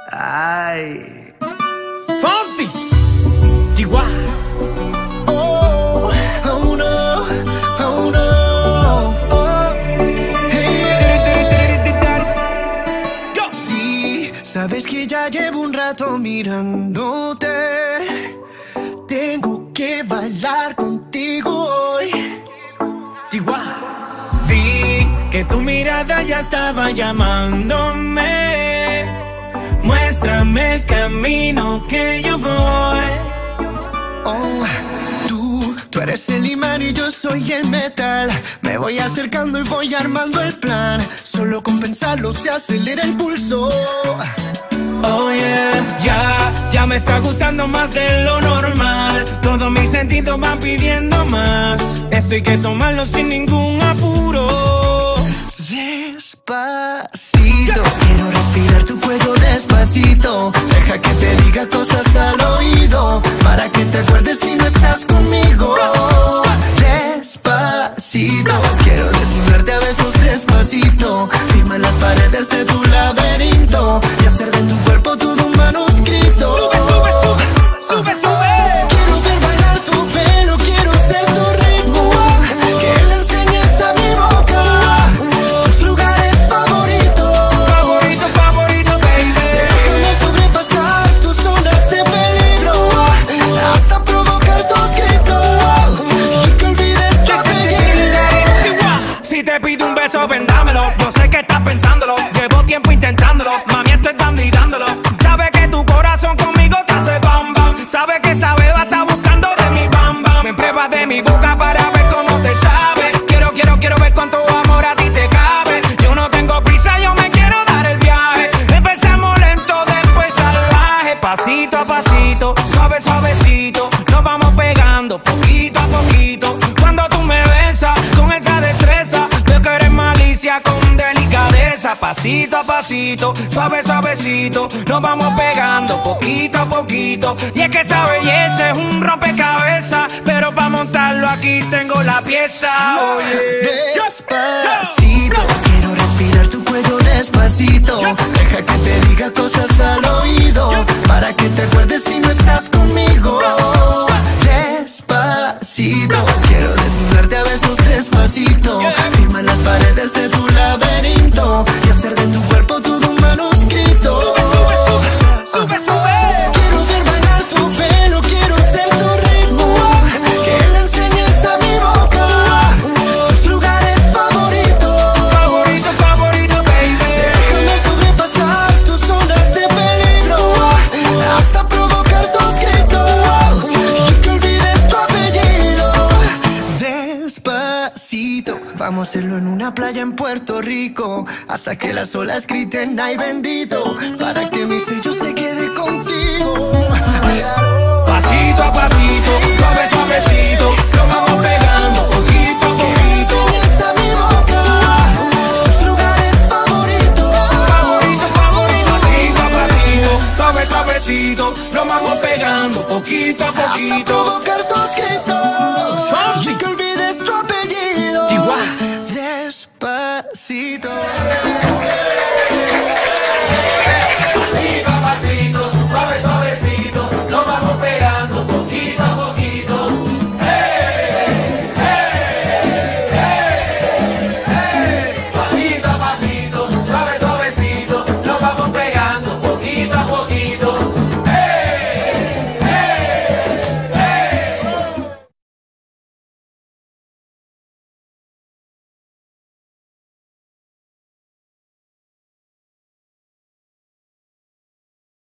Ay. Fonsi, Chihuahua. Oh, oh no, oh no. Oh. Hey. Sí, sabes que ya llevo un rato mirándote. Tengo que bailar contigo hoy. Chihuahua. Vi que tu mirada ya estaba llamándome. Muéstrame el camino que yo voy. Oh, tú eres el imán y yo soy el metal. Me voy acercando y voy armando el plan. Solo con pensarlo se acelera el pulso. Oh yeah, ya me está gustando más de lo normal. Todos mis sentidos van pidiendo más. Esto hay que tomarlo sin ningún apuro. Despacito, quiero respirar tu cuello despacito. Deja que te diga cosas al oído, para que te acuerdes si no estás conmigo. Despacito, quiero desnudarte a besos despacito. Firma las paredes de tu laberinto y hacer de tu cuerpo todo un manuscrito. Sube, sube, sube, sube, sube. Quiero ver bailar tu pelo, quiero ser tu ritmo. Que le enseñes a mi boca tus lugares favoritos. Favorito, favorito, baby. Déjame sobrepasar tus zonas de peligro, hasta provocar tus gritos y que olvides tu apellido. Si te pido un beso, vendámelo. Yo sé que estás pensándolo. Llevo tiempo intentándolo. Mami, esto es dando y dándolo. Sabe que tu corazón conmigo te hace bam bam. Sabe que esa beba está buscando de mi bam bam. Me pruebas de mi boca para ver cómo te sabe. Quiero ver cuánto amor a ti te cabe. Yo no tengo prisa, yo me quiero dar el viaje. Empezamos lento, después salvaje. Pasito a pasito, suave, suavecito. Nos vamos pegando poquito a poquito. Cuando tú me besas con esa destreza, veo que eres malicia con delicadeza. Pasito a pasito, suave, suavecito. Nos vamos pegando poquito a poquito. Y es que esa belleza es un rompecabezas, pero para montarlo aquí tengo la pieza. Despacito, quiero respirar tu cuello despacito. Deja que te diga cosas al oído, para que te acuerdes si no estás conmigo. Despacito, quiero desnudarte a besos despacito. Firma las paredes de tu laberinto y hacer de tu cuerpo todo un manuscrito. Sube, sube, sube, sube, sube. Quiero ver bailar tu pelo, quiero ser tu ritmo. Que le enseñes a mi boca tus lugares favoritos. Favorito, favorito, baby. Déjame sobrepasar tus zonas de peligro, hasta provocar tus gritos y que olvides tu apellido. Despacito, vamos a hacerlo en una playa en Puerto Rico, hasta que las olas griten ay bendito, para que mi sello se quede contigo. Pasito a pasito, suave, suavecito. Nos vamos pegando poquito a poquito. Enseñas a mi boca tus lugares favoritos. Favorito, favorito. Pasito a pasito, suave, suavecito. Nos vamos pegando poquito a Hasta poquito. provocar tus gritos y que olvides tu apellido. Chihuahua. Despacito.